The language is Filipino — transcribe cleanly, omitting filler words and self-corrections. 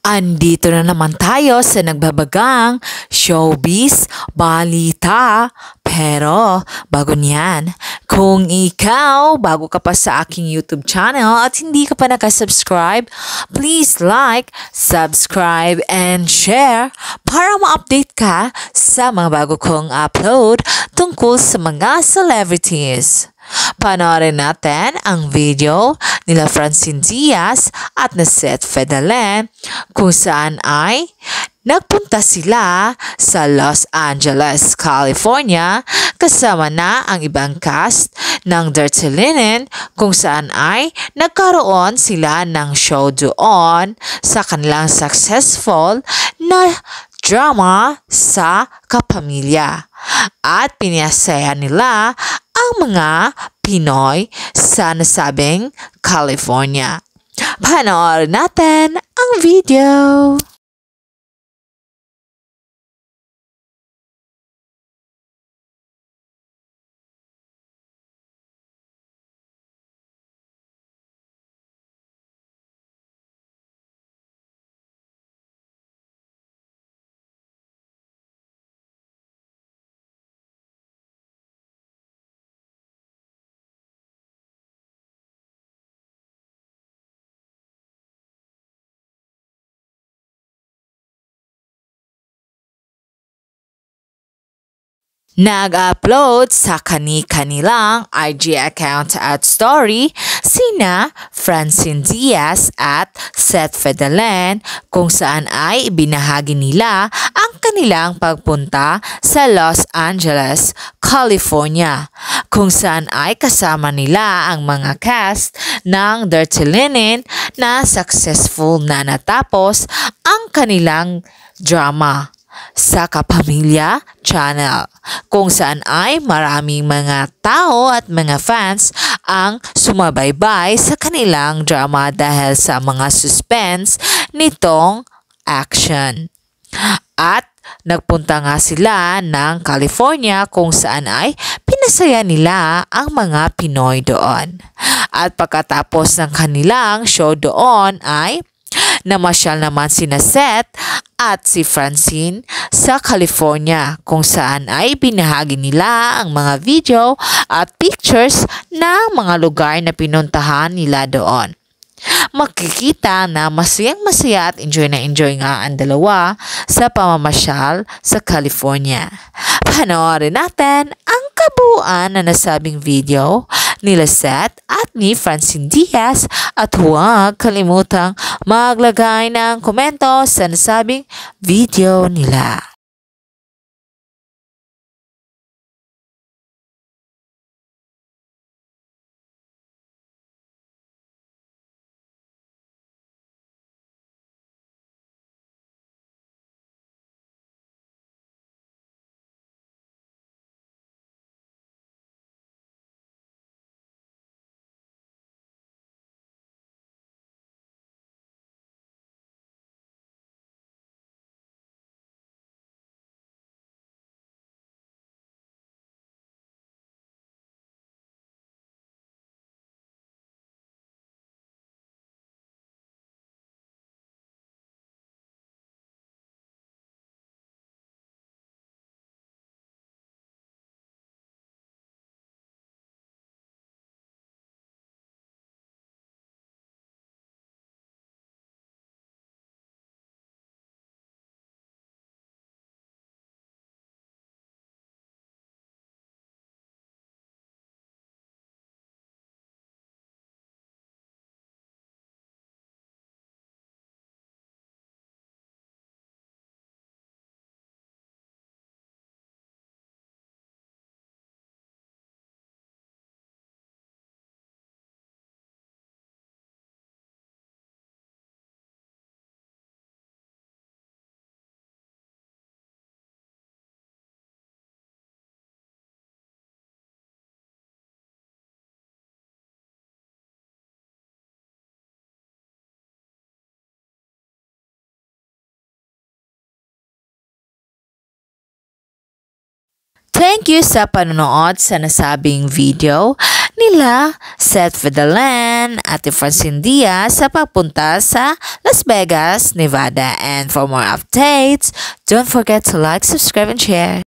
Andito na naman tayo sa nagbabagang showbiz balita. Pero bago niyan, kung ikaw bago ka pa sa aking YouTube channel at hindi ka pa nakasubscribe, please like, subscribe, and share para ma-update ka sa mga bago kong upload tungkol sa mga celebrities. Panoorin natin ang video nila Francine Diaz at na Seth Fedelin kung saan ay nagpunta sila sa Los Angeles, California kasama na ang ibang cast ng Dirty Linen kung saan ay nagkaroon sila ng show doon sa kanilang successful na drama sa kapamilya at pinasaya nila ang mga Pinoy sa nasabing California. Panoorin natin ang video. Nag-upload sa kani-kanilang IG account at story sina Francine Diaz at Seth Fedelin kung saan ay ibinahagi nila ang kanilang pagpunta sa Los Angeles, California kung saan ay kasama nila ang mga cast ng Dirty Linen na successful na natapos ang kanilang drama sa Kapamilya Channel kung saan ay maraming mga tao at mga fans ang sumabaybay sa kanilang drama dahil sa mga suspense nitong action. At nagpunta nga sila ng California kung saan ay pinasaya nila ang mga Pinoy doon. At pagkatapos ng kanilang show doon ay namasyal naman sina Seth at si Francine sa California kung saan ay binahagi nila ang mga video at pictures ng mga lugar na pinuntahan nila doon. Makikita na masayang-masaya at enjoy na enjoy nga ang dalawa sa pamamasyal sa California. Panoorin natin ang kabuuan na nasabing video nila Seth at ni Francine Diaz at huwag kalimutang maglagay ng komento sa nasabing video nila. Thank you sa panonood sa nasabing video nila Seth Fedelin at Francine Diaz sa papunta sa Las Vegas, Nevada. And for more updates, don't forget to like, subscribe, and share.